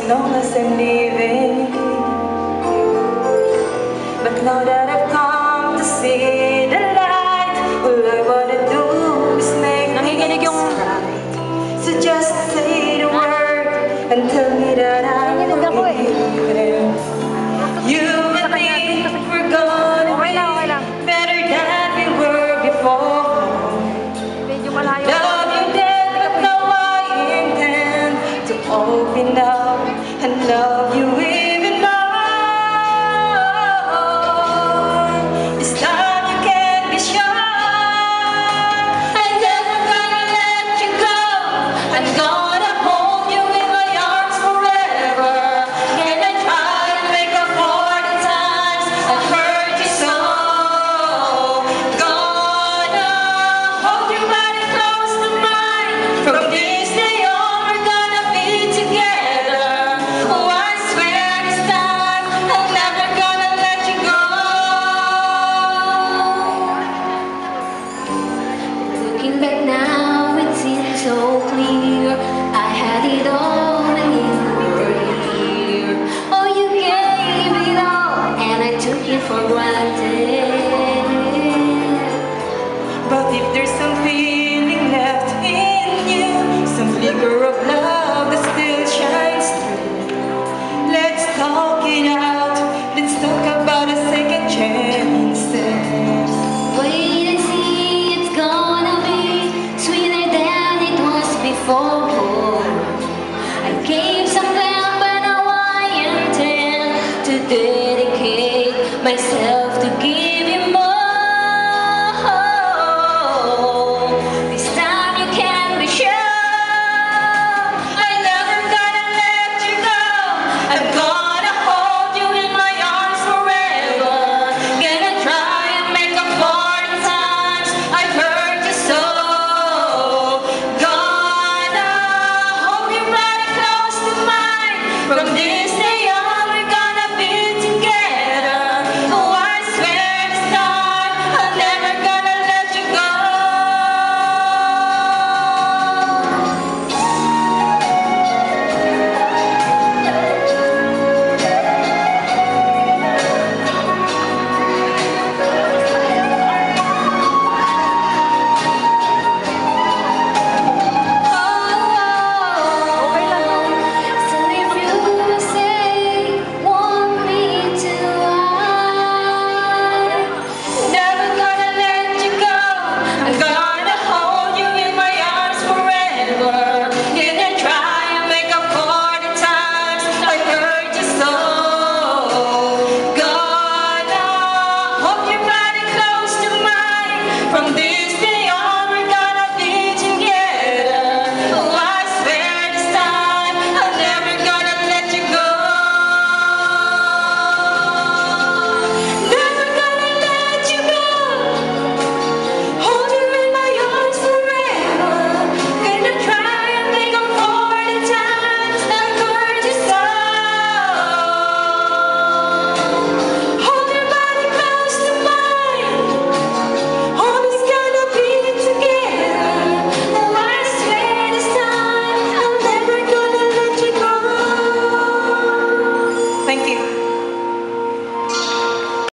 long as I'm living. But now that I've come to see the light, all I wanna do is make things right. So just say the word and tell me that I will be there. You and me, we're gonna be better than we were before. Love you then, but now I intend to open up and love you even more. This time you can be sure I'm never gonna let you go. I'm gonna hold you in my arms forever. And I try to make up for the times I hurt you so. Gonna hold your body close to mine. From this day on we're gonna be together. Oh, I swear this time I'm never gonna let you go. Looking back now, it seems so clear. I had it all and you were here. Oh, you gave it all and I took it for granted. But if there's some feeling left in you, some flicker of love that still shines through, let's talk it out. Let's talk about a second chances. Wait and see, it's gonna be sweeter than it was before. I gave some time, but now I intend to dedicate myself